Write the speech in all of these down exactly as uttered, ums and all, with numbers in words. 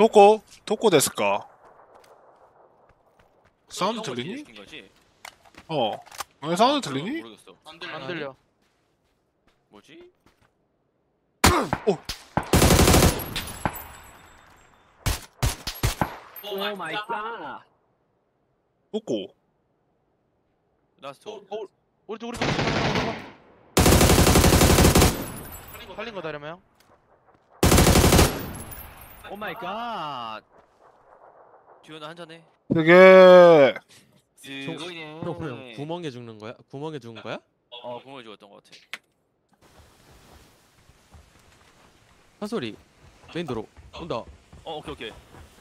도코 도코 데스까? 사운드 들리니? 시킨 거지? 어. 왜 사운드 그건 들리니? 모르겠어. 안 들려. 안 들려. 뭐지? 오 마이 갓. 도코. 라스트. 어, 어, 오른쪽 오른쪽. 살린 거다 이러면. 오 마이 갓. 듀오나 한잔해. 되게 그거이네. 형 구멍에 죽는 거야? 구멍에 죽은 거야? 어, 구멍을 죽었던 것 같아. 사소리 메인 도로 온다. 어, 오케이, 오케이.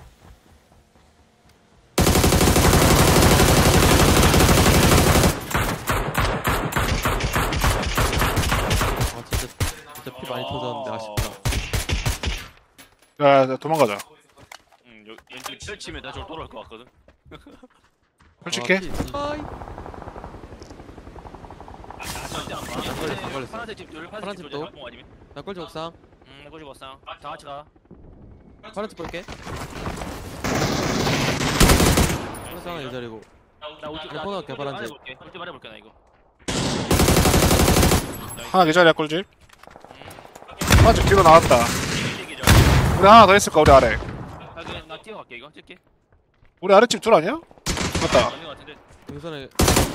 아 진짜 진짜 피 많이 터졌는데 아쉽다. 야, 야 도망가자. 응, 여, 왼쪽 펼치면 나 저로 돌아올 것 같거든. 솔직해. 아, 피 진짜 아, 절대 안 봐. 안 걸렸어, 안 걸렸어. 파란색 집 둘, 파란 파란색 집 집도. 둘, 아니면? 나 꼴찌 옥상. 응, 꼬집 왔상. 다 같이 가. 파란 집 볼게. 옥상은 이 자리고. 나 우측 내 번호 할게, 파란색. 말해볼게. 우측 말해볼게 나 이거. 하나 계좌리야 꿀집. 아직 뒤로 나왔다. 이게 저. 우리 하나 더 있을까 우리 아래. 아, 그냥 나 뛰어갈게 이거. 찍게. 우리 아래집 둘 아니야? 맞다. 맞는 것 같은데. 등선에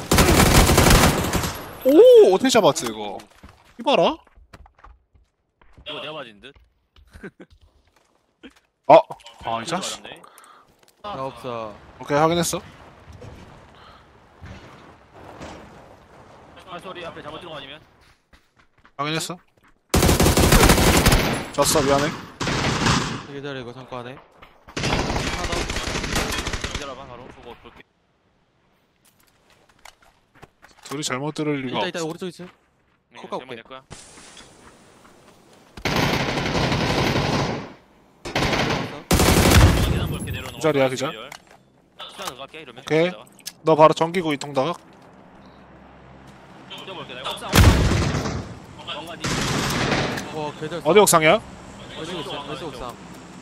오 어떻게 잡았지 이거? 이봐라. 이거 내가 맞은 듯. 아, 아, 이 자식. 맞았네. 나 없어. 오케이 확인했어. 아, 소리 앞에 잘못 들은 거 아니면? 확인했어. 졌어 미안해. 이 자리고 잠깐 안에. 하나 더. 기다려봐 바로. 보고 볼게. 둘이 잘못 들을 리가 일단 일단 없어. 오른쪽 있지. 네, 콕 가볼게. 제목 낼 거야. 계단 볼게 내려놓아. 그 자리야, 그 자. 시간 갈게 이러면. 오케이. 너 바로 전기구 이통 다가. 볼게 나. 옥상. 뭔가니? 와 계절. 어디 옥상이야? 왼쪽 옥상. 왼쪽 옥상.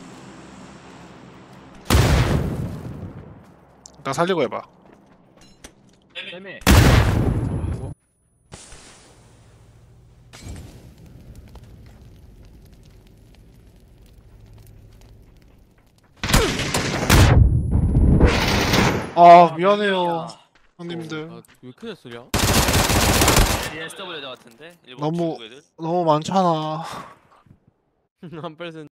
일단 살리고 해봐. 애매. 아 미안해요 형님들. 아, 왜 크게 소리야? 디에스더블유 같은데. 일본 너무- 중국 애들. 너무 많잖아. 한 뺄슨